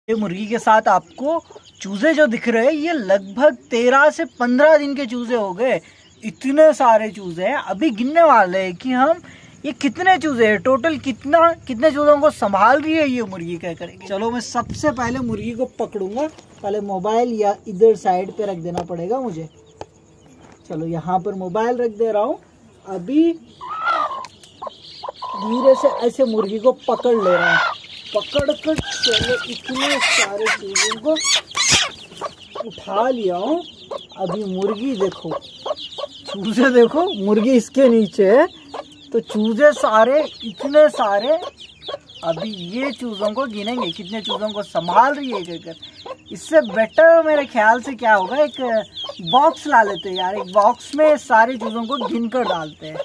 ये मुर्गी के साथ आपको चूजे जो दिख रहे हैं ये लगभग 13 से 15 दिन के चूजे हो गए। इतने सारे चूजे हैं। अभी गिनने वाले हैं कि हम ये कितने चूजे हैं, टोटल कितने चूजों को संभाल रही है ये मुर्गी। क्या करेंगे, चलो मैं सबसे पहले मुर्गी को पकड़ूंगा। पहले मोबाइल या इधर साइड पे रख देना पड़ेगा मुझे। चलो यहाँ पर मोबाइल रख दे रहा हूँ। अभी धीरे से ऐसे मुर्गी को पकड़ ले रहा हूँ। पकड़ कर चलो इतने सारे चूजों को उठा लिया हूँ। अभी मुर्गी देखो, चूजे देखो, मुर्गी इसके नीचे है तो चूजे सारे इतने सारे। अभी ये चूजों को गिनेंगे कितने चूजों को संभाल रही है कर। इससे बेटर मेरे ख्याल से क्या होगा, एक बॉक्स ला लेते हैं यार। एक बॉक्स में सारे चूजों को गिन कर डालते हैं।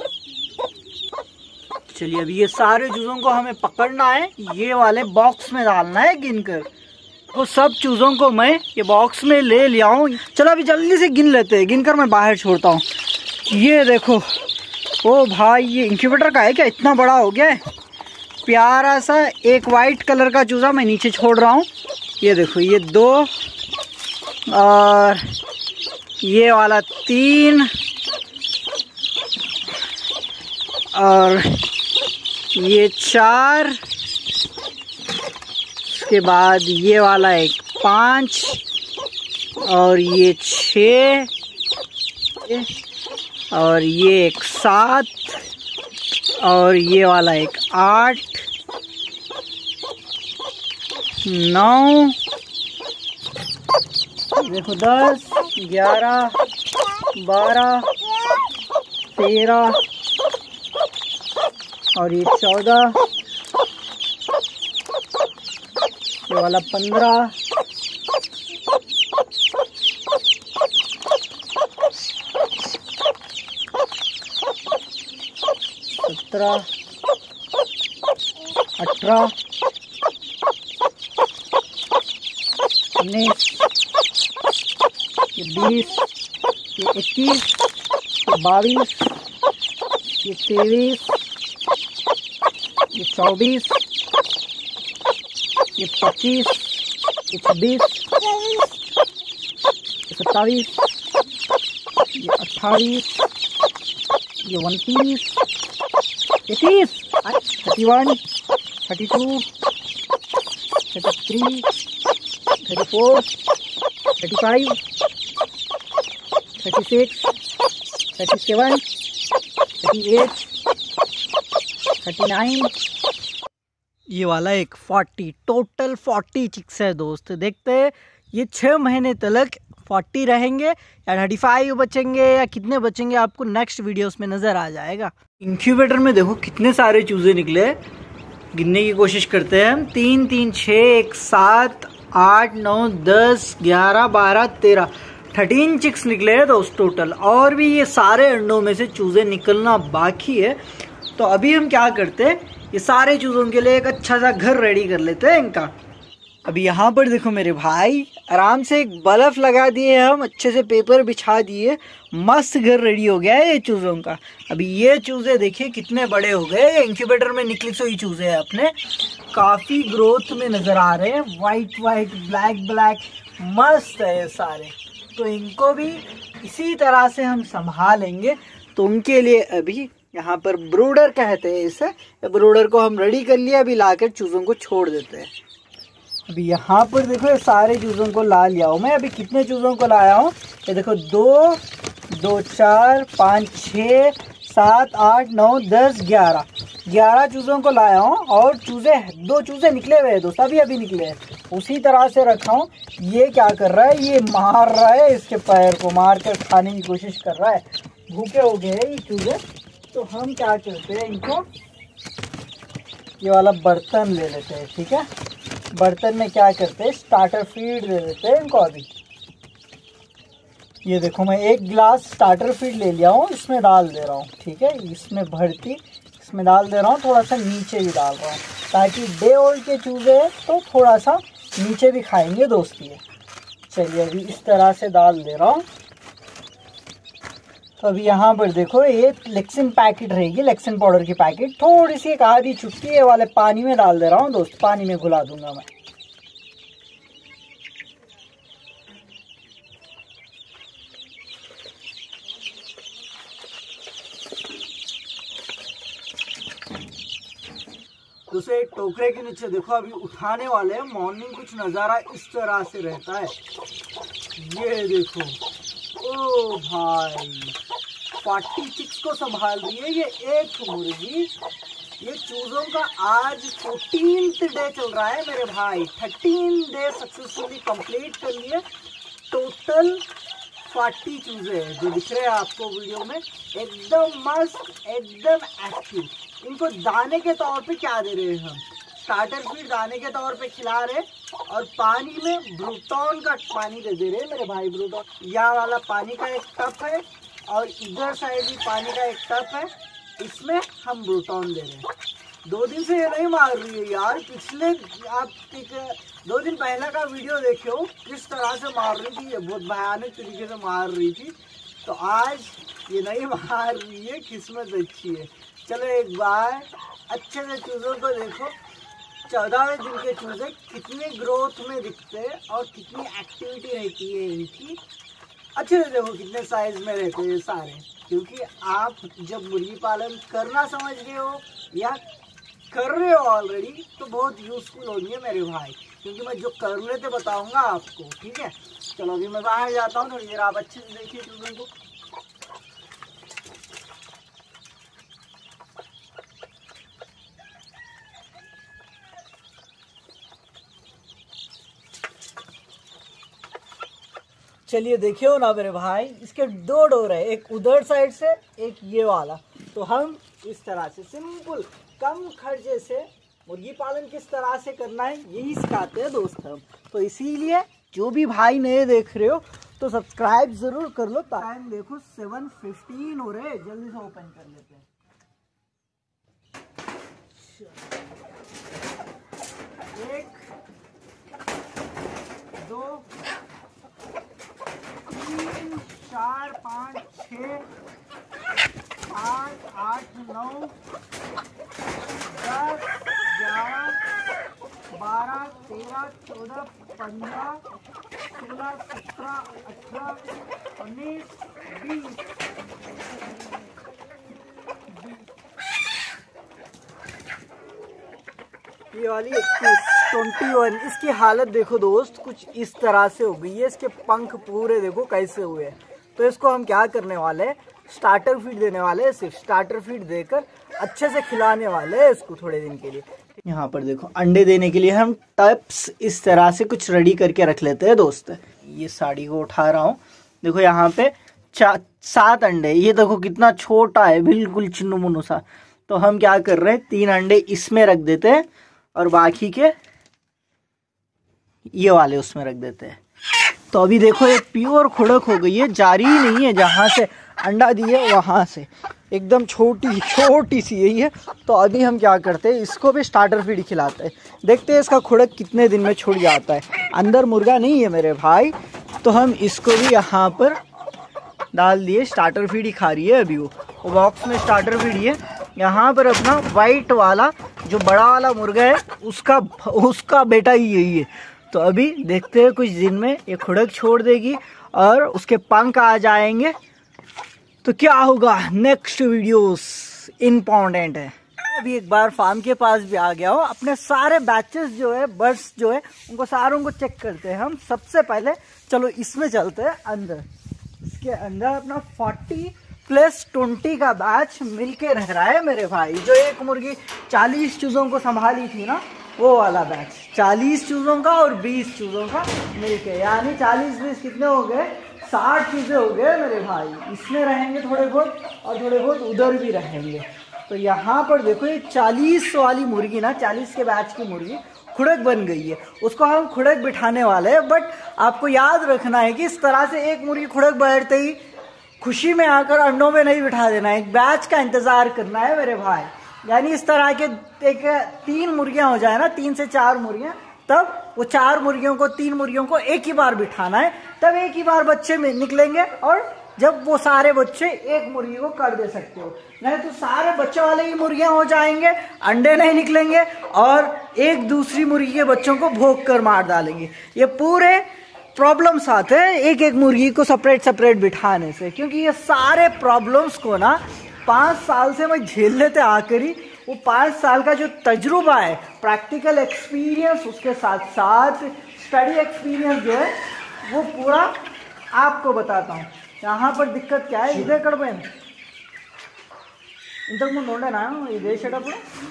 चलिए अभी ये सारे चूजों को हमें पकड़ना है, ये वाले बॉक्स में डालना है गिनकर। तो सब चूजों को मैं ये बॉक्स में ले लिया हूँ। चलो अभी जल्दी से गिन लेते हैं, गिनकर मैं बाहर छोड़ता हूँ। ये देखो, ओ भाई ये इंक्यूबेटर का है क्या, इतना बड़ा हो गया है। प्यारा सा एक वाइट कलर का चूजा मैं नीचे छोड़ रहा हूँ। ये देखो, ये 2 और ये वाला 3 और ये 4, उसके बाद ये वाला एक 5 और ये 6 और ये एक 7 और ये वाला एक 8 9 देखो 10 11 12 13 और ये 14 ये वाला 15 17 18 19 ये 20 ये 21 ये 22 ये 23 ये 24 ये 25 ये 26 ये 27 ये 28 ये 29 ये 30 31 32 33 34 35 36 37 38 39 ये वाला एक 40, टोटल 40 चिक्स है दोस्त। देखते हैं ये 6 महीने तक 40 रहेंगे या 35 बचेंगे या कितने बचेंगे, आपको नेक्स्ट वीडियोस में नज़र आ जाएगा। इंक्यूबेटर में देखो कितने सारे चूजे निकले, गिनने की कोशिश करते हैं हम। 3 3 6 1 7 8 9 10 11 12 13 13 चिक्स निकले हैं दोस्त टोटल। और भी ये सारे अंडों में से चूजे निकलना बाकी है। तो अभी हम क्या करते हैं, ये सारे चूजों के लिए एक अच्छा सा घर रेडी कर लेते हैं इनका। अभी यहाँ पर देखो मेरे भाई, आराम से एक बल्ब लगा दिए हम, अच्छे से पेपर बिछा दिए, मस्त घर रेडी हो गया है ये चूजों का। अभी ये चूजे देखिए कितने बड़े हो गए। इंक्यूबेटर में निकले सो ही चूजे हैं अपने, काफी ग्रोथ में नजर आ रहे हैं। वाइट वाइट ब्लैक ब्लैक मस्त है ये सारे। तो इनको भी इसी तरह से हम संभालेंगे। तो उनके लिए अभी यहाँ पर ब्रूडर कहते हैं इसे, ब्रूडर को हम रेडी कर लिया। अभी लाकर चूजों को छोड़ देते हैं। अभी यहाँ पर देखो ये सारे चूजों को ला लिया हूँ मैं। अभी कितने चूजों को लाया हूँ, ये देखो 2 2 4 5 6 7 8 9 10 11 चूजों को लाया हूँ। और चूजे 2 चूजे निकले हुए हैं दोस्त, अभी निकले हैं। उसी तरह से रखा हूँ। ये क्या कर रहा है, ये मार रहा है, इसके पैर को मार कर खाने की कोशिश कर रहा है। भूखे हो गए हैं ये चूजे। तो हम क्या करते हैं, इनको ये वाला बर्तन ले लेते हैं। ठीक है, बर्तन में क्या करते हैं, स्टार्टर फीड दे देते हैं इनको। अभी ये देखो मैं 1 गिलास स्टार्टर फीड ले लिया हूँ, इसमें डाल दे रहा हूँ। ठीक है, इसमें भरती इसमें डाल दे रहा हूँ। थोड़ा सा नीचे भी डाल रहा हूँ ताकि डे ओल्ड के चूजे हैं तो थोड़ा सा नीचे भी खाएंगे दोस्ती है। चलिए अभी इस तरह से डाल दे रहा हूँ। तो अभी यहाँ पर देखो ये लेक्सिन पैकेट रहेगी, लेक्सिन पाउडर की पैकेट, थोड़ी सी एक आधी चुटकी ये वाले पानी में डाल दे रहा हूँ दोस्त। पानी में घुला दूंगा मैं। दोस्तों एक टोकरे के नीचे देखो अभी उठाने वाले हैं। मॉर्निंग कुछ नज़ारा इस तरह से रहता है, ये देखो। ओ भाई 40 चिक्स को संभाल रही है ये एक मुर्गी। ये चूजों का आज 14th डे चल रहा है मेरे भाई। 13 डे सक्सेसफुली कंप्लीट कर लिए। टोटल 40 चूजे हैं जो दिख रहे हैं आपको वीडियो में, एकदम मस्त, एकदम एक्टिव। इनको दाने के तौर पे क्या दे रहे हैं हम? स्टार्टर फीड दाने के तौर पे खिला रहे, और पानी में ब्रूटॉन का पानी दे रहे हैं मेरे भाई। ब्रूटॉन यहाँ वाला पानी का एक टप है, और इधर साइड भी पानी का एक टप है, इसमें हम ब्रूटॉन दे रहे हैं। 2 दिन से ये नहीं मार रही है यार। पिछले आप 2 दिन पहले का वीडियो देखे हो किस तरह से मार रही थी, ये बहुत भयानक तरीके से मार रही थी। तो आज ये नहीं मार रही है, किस्मत अच्छी है। चलो एक बार अच्छे से चूज़ों को देखो। 14वें दिन के चूजे कितने ग्रोथ में दिखते हैं और कितनी एक्टिविटी रहती है इनकी। अच्छे से देखो कितने साइज में रहते हैं सारे। क्योंकि आप जब मुर्गी पालन करना समझ गए हो या कर रहे हो ऑलरेडी, तो बहुत यूजफुल होंगे मेरे भाई। क्योंकि मैं जो कर लेते बताऊंगा आपको, ठीक है। चलो अभी मैं बाहर जाता हूँ, थोड़ी देर आप अच्छे से देखिए चूज़ों को। चलिए देखिए हो ना मेरे भाई, इसके 2 डोर है, एक उधर साइड से, एक ये वाला। तो हम इस तरह से सिंपल कम खर्चे से मुर्गी पालन किस तरह से करना है यही सिखाते हैं दोस्त हम। तो इसीलिए जो भी भाई नए देख रहे हो तो सब्सक्राइब जरूर कर लो। टाइम देखो 7:15 हो रहे, जल्दी से ओपन कर लेते हैं। 1 2 3 4 5 6 7 8 9 10 11 12 13 14 15 16 17 18 19 20 ये वाली 21 इसकी हालत देखो दोस्त, कुछ इस तरह से हो गई है। इसके पंख पूरे देखो कैसे हुए हैं। तो इसको हम क्या करने वाले हैं, स्टार्टर फीड देने वाले हैं। सिर्फ स्टार्टर फीड देकर अच्छे से खिलाने वाले हैं इसको थोड़े दिन के लिए। यहाँ पर देखो अंडे देने के लिए हम टप्स इस तरह से कुछ रेडी करके रख लेते हैं दोस्त। ये साड़ी को उठा रहा हूँ, देखो यहाँ पे 7 अंडे। ये देखो कितना छोटा है, बिल्कुल चिन्नू मुन्नू सा। तो हम क्या कर रहे हैं, 3 अंडे इसमें रख देते हैं और बाकी के ये वाले उसमें रख देते हैं। तो अभी देखो ये प्योर खुड़क हो गई है, जारी ही नहीं है। जहाँ से अंडा दिए वहाँ से एकदम छोटी सी यही है। तो अभी हम क्या करते हैं, इसको भी स्टार्टर फीड खिलाते हैं। देखते हैं इसका खुड़क कितने दिन में छूट जाता है। अंदर मुर्गा नहीं है मेरे भाई, तो हम इसको भी यहाँ पर डाल दिए। स्टार्टर फीड ही खा रही है अभी वो बॉक्स में स्टार्टर फीड ही है। यहाँ पर अपना वाइट वाला जो बड़ा वाला मुर्गा है उसका बेटा ही यही है। तो अभी देखते हैं कुछ दिन में ये खुड़क छोड़ देगी और उसके पंख आ जाएंगे तो क्या होगा। नेक्स्ट वीडियोस इम्पोर्टेंट है। अभी एक बार फार्म के पास भी आ गया हो। अपने सारे बैचेस जो है, बर्ड्स जो है, उनको सारों को चेक करते हैं हम। सबसे पहले चलो इसमें चलते हैं अंदर। इसके अंदर अपना 40+20 का बैच मिलके रह रहा है मेरे भाई। जो एक मुर्गी 40 चूजों को संभाली थी ना, वो वाला बैच 40 चूजों का और 20 चूजों का मिलके, यानी 40-20 कितने हो गए, 60 चूजे हो गए मेरे भाई। इसमें रहेंगे थोड़े बहुत और थोड़े बहुत उधर भी रहेंगे। तो यहाँ पर देखो ये 40 वाली मुर्गी ना, 40 के बैच की मुर्गी खुड़क बन गई है। उसको हम खुड़क बिठाने वाले हैं। बट आपको याद रखना है कि इस तरह से एक मुर्गी खुड़क बैठते ही खुशी में आकर अंडों में नहीं बिठा देना है। एक बैच का इंतजार करना है मेरे भाई। यानी इस तरह के 3 मुर्गियां हो जाए ना, 3 से 4 मुर्गियां, तब वो 4 मुर्गियों को 3 मुर्गियों को एक ही बार बिठाना है। तब एक ही बार बच्चे में निकलेंगे और जब वो सारे बच्चे एक मुर्गी को कर दे सकते हो। नहीं तो सारे बच्चों वाले ही मुर्गियां हो जाएंगे, अंडे नहीं निकलेंगे और एक दूसरी मुर्गी के बच्चों को भोंक कर मार डालेंगे। ये पूरे प्रॉब्लम्स आते हैं एक एक मुर्गी को सेपरेट बिठाने से। क्योंकि ये सारे प्रॉब्लम्स को ना 5 साल से मैं झेल लेते आकर ही वो 5 साल का जो तजुर्बा है, प्रैक्टिकल एक्सपीरियंस, उसके साथ साथ स्टडी एक्सपीरियंस जो है वो पूरा आपको बताता हूँ। यहाँ पर दिक्कत क्या है, इधर कड़बेन इंतक मुझे नोडे ना इधे सेटअप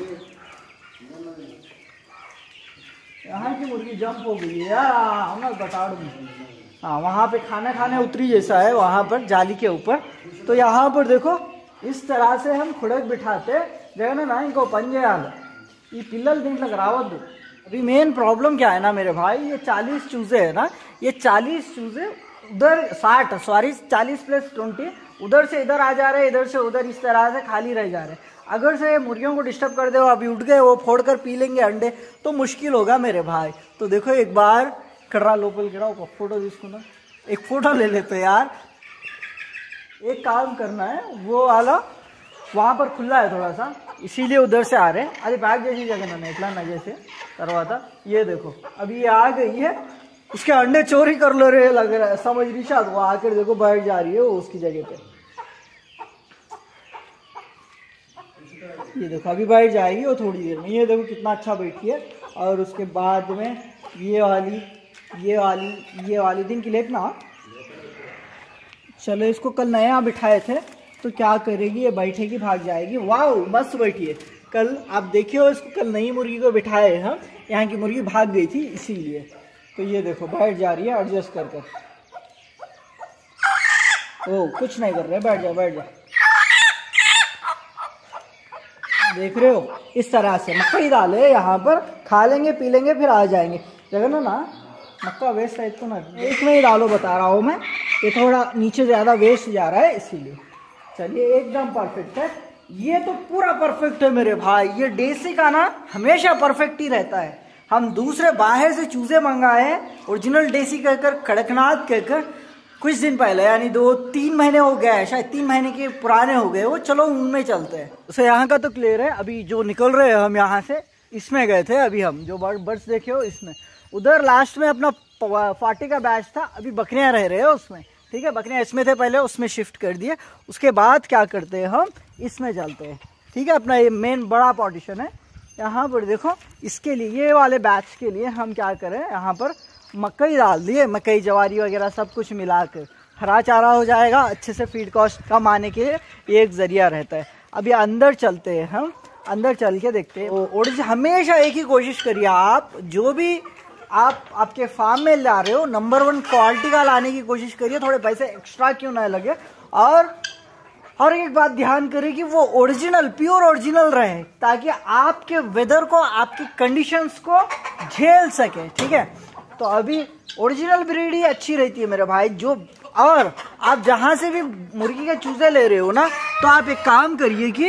यहाँ की मुर्गी जंप हो गई है यार, मैं बता दूँ। हाँ, वहाँ पे खाना खाने उतरी जैसा है वहाँ पर जाली के ऊपर। तो यहाँ पर देखो इस तरह से हम खुड़क बिठाते जगह ना इनको पंजे आल ये पिल्लल दिन लग रावत। अभी मेन प्रॉब्लम क्या है ना मेरे भाई, ये 40 चूजे है ना, ये 40 चूजे उधर 40 + 20 उधर से इधर आ जा रहे हैं, इधर से उधर, इस तरह से खाली रह जा रहे हैं। अगर से मुर्गियों को डिस्टर्ब कर दे, वो अभी उठ गए, वो फोड़ कर पी लेंगे अंडे, तो मुश्किल होगा मेरे भाई। तो देखो एक बार कड़ा लोपल करा फोटो जिसको ना, एक फोटो ले लेते यार। एक काम करना है, वो वाला वहाँ पर खुला है थोड़ा सा, इसीलिए उधर से आ रहे हैं। अरे बैग जैसी जगह ना इतना न जैसे करवाता। ये देखो अभी ये आ गई है, उसके अंडे चोरी कर लो रहे लग रहा है, समझ रही शायद। वो आकर देखो बैठ जा रही है वो उसकी जगह पे। ये देखो अभी बैठ जाएगी वो थोड़ी देर में। ये देखो कितना अच्छा बैठी है। और उसके बाद में ये वाली दिन की लेट ना, चलो इसको कल नया बिठाए थे तो क्या करेगी, ये बैठेगी भाग जाएगी। वाह मस्त बैठी है। कल आप देखिए इसको, कल नई मुर्गी को बिठाए हम, यहाँ की मुर्गी भाग गई थी इसीलिए। तो ये देखो बैठ जा रही है एडजस्ट कर कर। ओ कुछ नहीं कर रहे, बैठ जा बैठ जा। देख रहे हो इस तरह से मक्का डाले यहाँ पर, खा लेंगे पी लेंगे फिर आ जाएंगे। जगह ना मक्का वेस्ट है तो ना, इसमें ही डालो बता रहा हूँ मैं, ये थोड़ा नीचे ज़्यादा वेस्ट जा रहा है इसीलिए। चलिए एकदम परफेक्ट है, ये तो पूरा परफेक्ट है मेरे भाई। ये देसी का ना हमेशा परफेक्ट ही रहता है। हम दूसरे बाहर से चूजे मंगाए हैं, ओरिजिनल देसी कहकर, कड़कनाथ कहकर, कुछ दिन पहले यानी 2-3 महीने हो गया है, शायद 3 महीने के पुराने हो गए वो। चलो उनमें चलते हैं। तो यहाँ का तो क्लियर है। अभी जो निकल रहे हैं हम यहाँ से, इसमें गए थे अभी हम, जो बर्ड्स देखे हो इसमें। उधर लास्ट में अपना 40 का बैच था, अभी बकरियाँ रह रहे हैं उसमें। ठीक है, बकरियाँ इसमें थे पहले, उसमें शिफ्ट कर दिए। उसके बाद क्या करते हैं हम, इसमें चलते हैं। ठीक है, अपना ये मेन बड़ा पार्टीशन है। यहाँ पर देखो इसके लिए, ये वाले बैच के लिए हम क्या करें, यहाँ पर मकई डाल दिए, मकई जवारी वगैरह सब कुछ मिला कर हरा चारा हो जाएगा। अच्छे से फीड कॉस्ट कम आने के लिए ये एक ज़रिया रहता है। अभी अंदर चलते हैं हम, अंदर चल के देखते हैं। और हमेशा एक ही कोशिश करिए, आप जो भी आप आपके फार्म में ला रहे हो, नंबर 1 क्वालिटी का लाने की कोशिश करिए, थोड़े पैसे एक्स्ट्रा क्यों ना लगे। और एक बात ध्यान करें कि वो ओरिजिनल, प्योर ओरिजिनल रहे, ताकि आपके वेदर को, आपकी कंडीशंस को झेल सके। ठीक है, तो अभी ओरिजिनल ब्रीड ही अच्छी रहती है मेरे भाई। जो और आप जहां से भी मुर्गी के चूजे ले रहे हो ना, तो आप एक काम करिए कि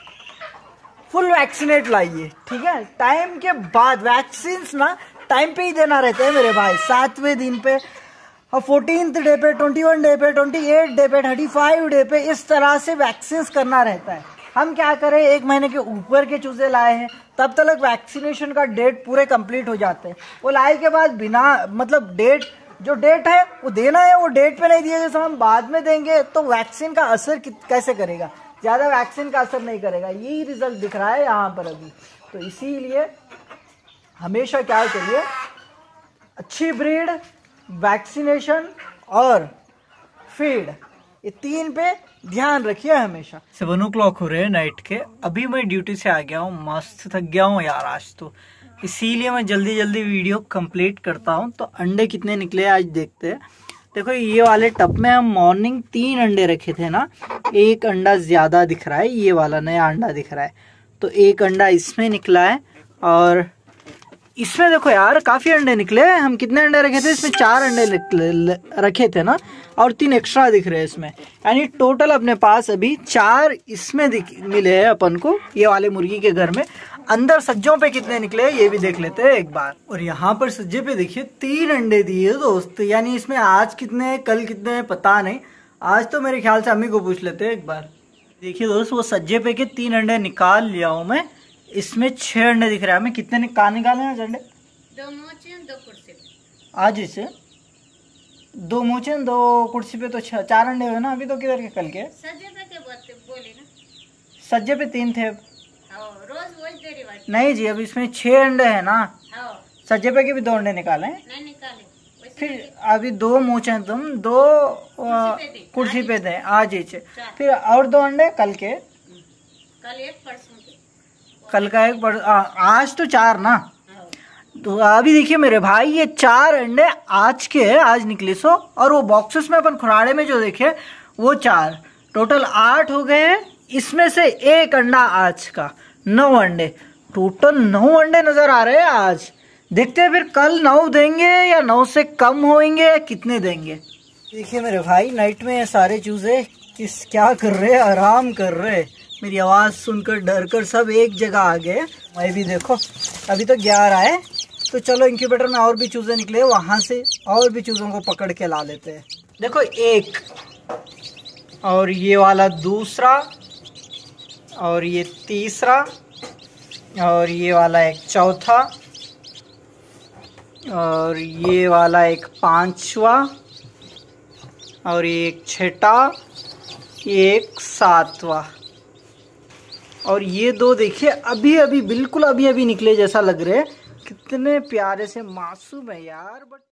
फुल वैक्सीनेट लाइए। ठीक है, टाइम के बाद वैक्सीन ना टाइम पे ही देना रहता है मेरे भाई। 7वें दिन पे, 14th डे पे, 21 डे पे, 28 डे पे, 35 डे पे, इस तरह से वैक्सीन करना रहता है। हम क्या करें, 1 महीने के ऊपर के चूजे लाए हैं, तब तक वैक्सीनेशन का डेट पूरे कंप्लीट हो जाते हैं। वो लाए के बाद बिना मतलब डेट, जो डेट है वो देना है, वो डेट पे नहीं दिया, जैसे हम बाद में देंगे तो वैक्सीन का असर कैसे करेगा, ज़्यादा वैक्सीन का असर नहीं करेगा। यही रिजल्ट दिख रहा है यहाँ पर अभी। तो इसीलिए हमेशा क्या करिए, अच्छी ब्रीड, वैक्सीनेशन और फीड, ये 3 पे ध्यान रखिए हमेशा। 7 o'clock हो रहे हैं नाइट के। अभी मैं ड्यूटी से आ गया हूँ, मस्त थक गया हूँ यार आज तो, इसीलिए मैं जल्दी जल्दी वीडियो कंप्लीट करता हूँ। तो अंडे कितने निकले आज देखते हैं। देखो ये वाले टब में हम मॉर्निंग 3 अंडे रखे थे ना, एक अंडा ज़्यादा दिख रहा है, ये वाला नया अंडा दिख रहा है, तो एक अंडा इसमें निकला है। और इसमें देखो यार काफ़ी अंडे निकले। हम कितने अंडे रखे थे इसमें, 4 अंडे रखे थे ना, और 3 एक्स्ट्रा दिख रहे हैं इसमें, यानी टोटल अपने पास अभी 4 इसमें मिले हैं अपन को, ये वाले मुर्गी के घर में। अंदर सज्जों पे कितने निकले ये भी देख लेते हैं एक बार। और यहाँ पर सज्जे पे देखिए 3 अंडे दिए दोस्त, यानी इसमें आज कितने कल कितने पता नहीं। आज तो मेरे ख्याल से अम्मी को पूछ लेते हैं एक बार। देखिए दोस्त, वो सज्जे पे के 3 अंडे निकाल लिया हूँ मैं। इसमें 6 अंडे दिख रहा है। हमें कितने निकाले हैं अंडे? 2 मोचे 2 कुर्सी पे। आज इसे 2 मोचे 2 कुर्सी पे तो 4 अंडे हुए ना अभी। तो किधर के कल के? सज्जे पे के बोले ना, सज्जे पे 3 थे। हाँ, रोज वही दे रही बाटी। नहीं जी, अब इसमें 6 अंडे हैं ना, हाँ, सज्जे पे के भी 2 अंडे निकाले। नहीं निकाले वैसे फिर अभी 2 मोचे तुम 2 कुर्सी पे दे आज ही। फिर और 2 अंडे कल के, कल एक परसों के। कल का एक आज तो 4 ना। हाँ, तो अभी देखिए मेरे भाई, ये 4 अंडे आज के हैं, आज निकले सो, और वो बॉक्सेस में अपन खुराड़े में जो देखे वो 4, टोटल 8 हो गए हैं। इसमें से 1 अंडा आज का, 9 अंडे, टोटल 9 अंडे नजर आ रहे हैं आज। देखते हैं फिर कल 9 देंगे या 9 से कम होंगे या कितने देंगे। देखिए मेरे भाई, नाइट में ये सारे चूजे क्या कर रहे हैं, आराम कर रहे हैं। मेरी आवाज सुनकर डर कर सब एक जगह आ गए। मैं भी देखो अभी तो 11 है, तो चलो इंक्यूबेटर में और भी चूजे निकले, वहां से और भी चूजों को पकड़ के ला लेते हैं। देखो 1, और ये वाला दूसरा, और ये तीसरा, और ये वाला एक चौथा, और ये वाला एक 5वां, और ये एक 6वां, ये एक 7वां, और ये 2 देखिए अभी अभी बिल्कुल अभी अभी निकले जैसा लग रहे हैं। कितने प्यारे से मासूम है यार। बट